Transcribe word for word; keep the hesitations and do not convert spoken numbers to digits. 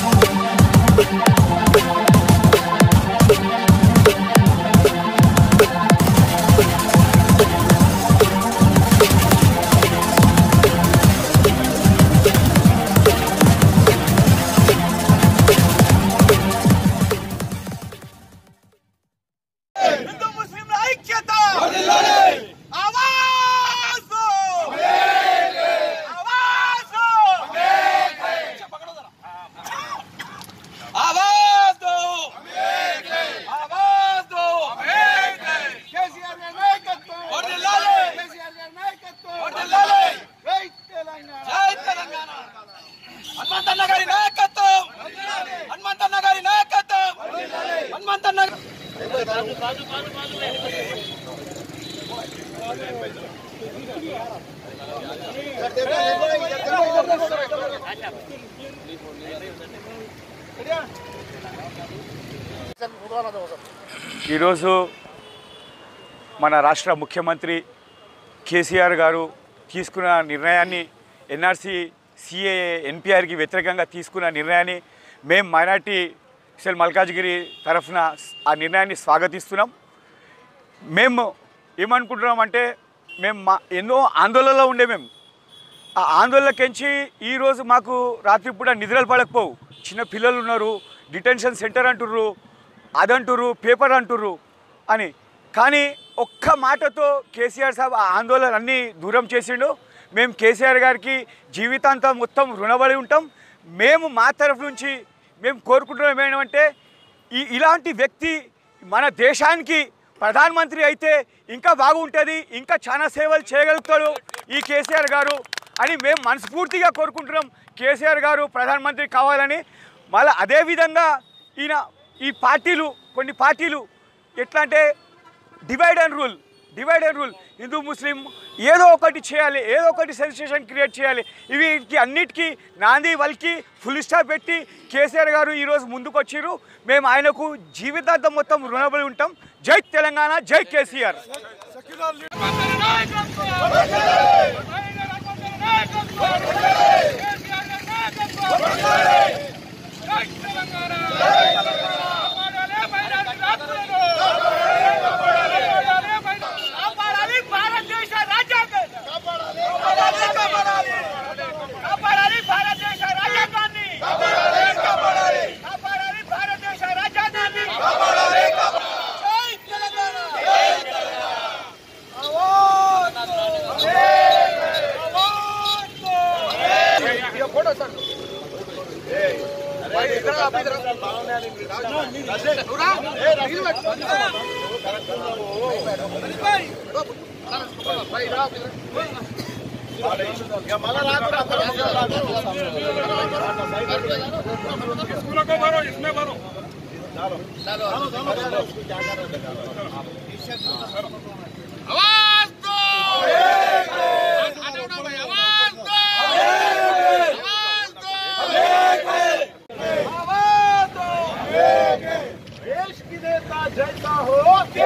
ఈరోజు మన రాష్ట్ర ముఖ్యమంత్రి కేసీఆర్ గారు తీసుకున్న నిర్ణయాన్ని ఎన్ఆర్సీ సిఏఏ ఎన్పిఆర్కి వ్యతిరేకంగా తీసుకున్న నిర్ణయాన్ని మేము మైనార్టీ సెల్ మల్కాజ్గిరి తరఫున ఆ నిర్ణయాన్ని స్వాగతిస్తున్నాం. మేము ఏమనుకుంటున్నామంటే మేము మా ఎన్నో ఆందోళనలో ఉండే మేము ఆ ఆందోళనకెంచి ఈరోజు మాకు రాత్రి పూట నిద్రలు పడకపోవు. చిన్న పిల్లలు ఉన్నారు, డిటెన్షన్ సెంటర్ అంటుర్రు, అదంటుర్రు, పేపర్ అంటుర్రు అని. కానీ ఒక్క మాటతో కేసీఆర్ సాబ్ ఆ ఆందోళన అన్నీ దూరం చేసిండు. మేము కేసీఆర్ గారికి జీవితాంతం మొత్తం రుణపడి ఉంటాం. మేము మా తరఫు నుంచి మేము కోరుకుంటున్నాం ఏంటంటే ఈ ఇలాంటి వ్యక్తి మన దేశానికి ప్రధానమంత్రి అయితే ఇంకా బాగుంటుంది, ఇంకా చాలా సేవలు చేయగలుగుతాడు ఈ కేసీఆర్ గారు అని మేము మనస్ఫూర్తిగా కోరుకుంటున్నాం. కేసీఆర్ గారు ప్రధానమంత్రి కావాలని. మళ్ళీ అదేవిధంగా ఈయన ఈ పార్టీలు కొన్ని పార్టీలు ఎట్లా అంటే divide and rule divide and rule హిందూ ముస్లిం ఏదో ఒకటి చేయాలి, ఏదో ఒకటి సెన్సేషన్ క్రియేట్ చేయాలి. వీటికి అన్నిటికీ నాంది వల్కి ఫుల్ స్టాప్ పెట్టి కేసీఆర్ గారు ఈరోజు ముందుకు వచ్చారు. మేము ఆయనకు జీవితాంతం మొత్తం రుణపడి ఉంటాం. జై తెలంగాణ, జై కేసీఆర్. जैसा हो